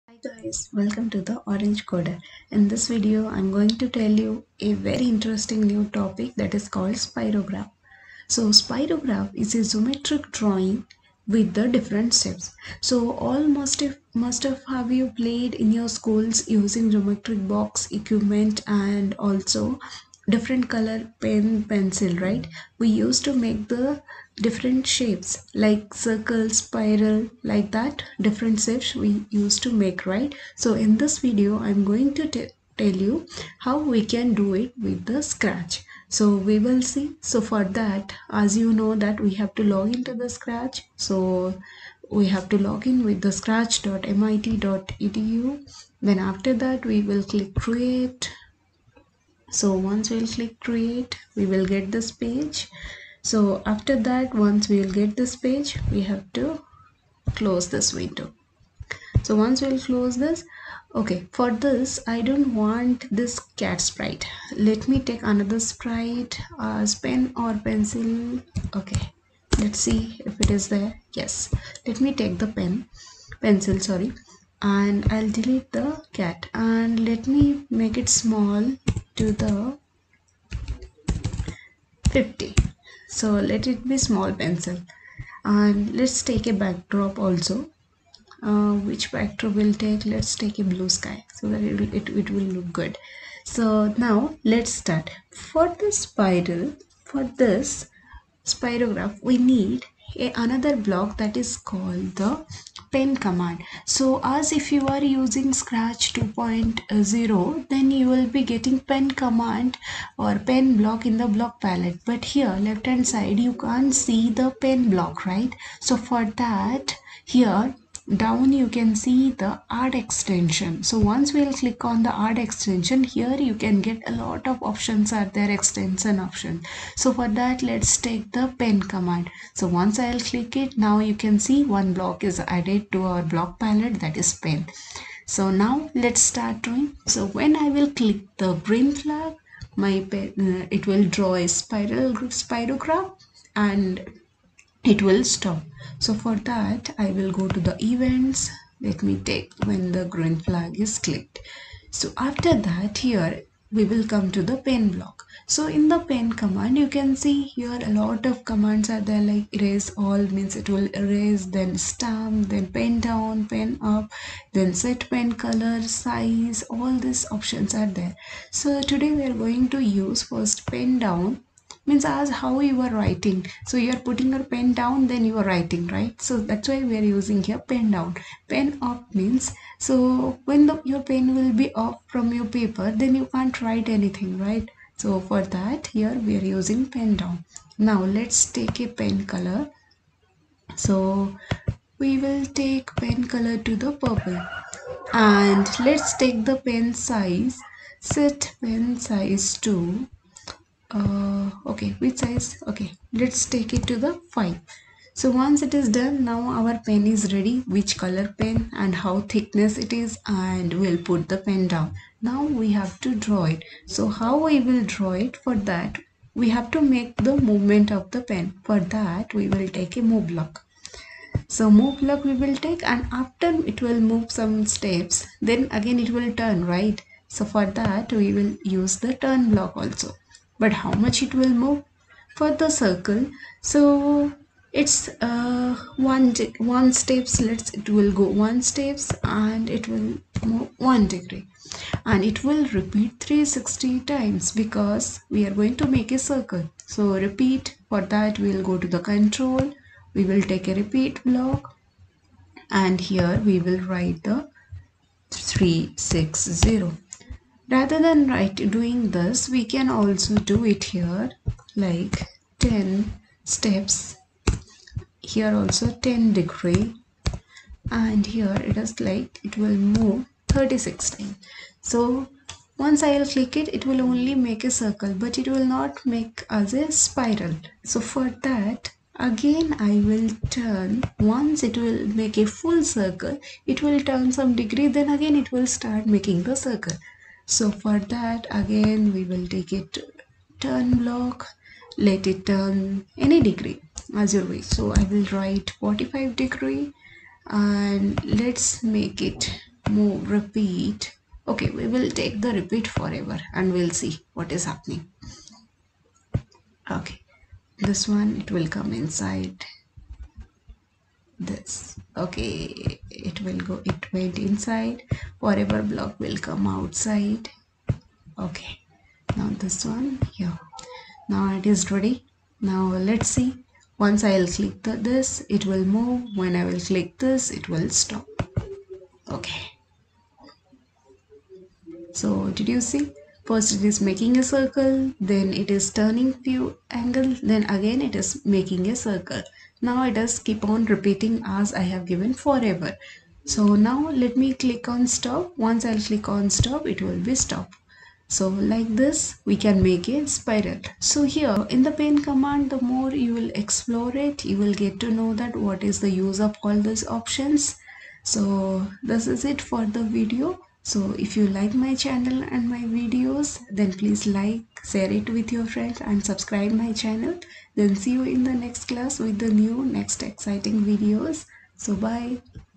Hi guys, welcome to the Orange Coder. In this video, I'm going to tell you a very interesting new topic that is called spirograph. So spirograph is a geometric drawing with the different steps. So all must have you played in your schools using geometric box equipment and also different color pen pencil, right? We used to make the different shapes like circle, spiral, like that different shapes we used to make, right? So in this video I'm going to tell you how we can do it with the Scratch. So we will see. So for that, as you know that we have to log into the Scratch. So we have to log in with the scratch.mit.edu. Then after that we will click create. So once we'll click create, we will get this page. So after that, once we will get this page, we have to close this window. So once we'll close this, okay, for this I don't want this cat sprite. Let me take another sprite as pen or pencil. Okay, let's see if it is there. Yes, let me take the pencil, sorry, and I'll delete the cat and let me make it small to the 50. So let it be small pencil, and let's take a backdrop also. Which backdrop will take? Let's take a blue sky so that it will look good. So now let's start. For the spiral, for this spirograph, we need another block that is called the pen command. So as if you are using Scratch 2.0, then you will be getting pen command or pen block in the block palette, but here left hand side you can't see the pen block, right? So for that, here down you can see the add extension. So once we'll click on the add extension, here you can get a lot of options are there, extension option. So for that, let's take the pen command. So once I'll click it, now you can see one block is added to our block palette, that is pen. So now let's start drawing. So when I will click the green flag, my pen, it will draw a spirograph and it will stop. So for that I will go to the events. Let me take when the green flag is clicked. So after that, here we will come to the pen block. So in the pen command you can see here a lot of commands are there, like erase all means it will erase, then stamp, then pen down, pen up, then set pen color, size, all these options are there. So today we are going to use first pen down, means as how you are writing. So you are putting your pen down, then you are writing, right? So that's why we are using here pen down. Pen up means, so when your pen will be off from your paper, then you can't write anything, right? So for that, here we are using pen down. Now let's take a pen color. So we will take pen color to the purple, and let's take the pen size. Set pen size to okay, which size? Okay, let's take it to the 5. So once it is done, now our pen is ready, which color pen and how thickness it is, and we'll put the pen down. Now we have to draw it. So how we will draw it? For that we have to make the movement of the pen. For that we will take a move block. So move block we will take, and after it will move some steps, then again it will turn, right? So for that we will use the turn block also. But how much it will move? For the circle, so it's one steps, let's it will go 1 steps and it will move 1 degree, and it will repeat 360 times because we are going to make a circle. So repeat. For that we will go to the control, we will take a repeat block, and here we will write the 360. Rather than doing this, we can also do it here like 10 steps, here also 10 degree, and here it is like it will move 36 times. So once I will click it, it will only make a circle, but it will not make as a spiral. So for that, again I will turn. Once it will make a full circle, it will turn some degree, then again it will start making the circle. So for that, again we will take it turn block, let it turn any degree as your wish. So I will write 45 degree, and let's make it move, repeat. Okay, we will take the repeat forever and we'll see what is happening. Okay, this one, it will come inside this. Okay, it will go, it went inside. Forever block will come outside. Okay, now this one here. Now it is ready. Now let's see. Once I'll click this, it will move. When I will click this, it will stop. Okay, so did you see? First it is making a circle, then it is turning few angle, then again it is making a circle. Now it does keep on repeating as I have given forever. So now let me click on stop. Once I'll click on stop, it will be stop. So like this we can make a spiral. So here in the pen command, the more you will explore it, you will get to know that what is the use of all these options. So this is it for the video. So if you like my channel and my videos, then please like, share it with your friends and subscribe my channel. Then see you in the next class with the new next exciting videos. So bye.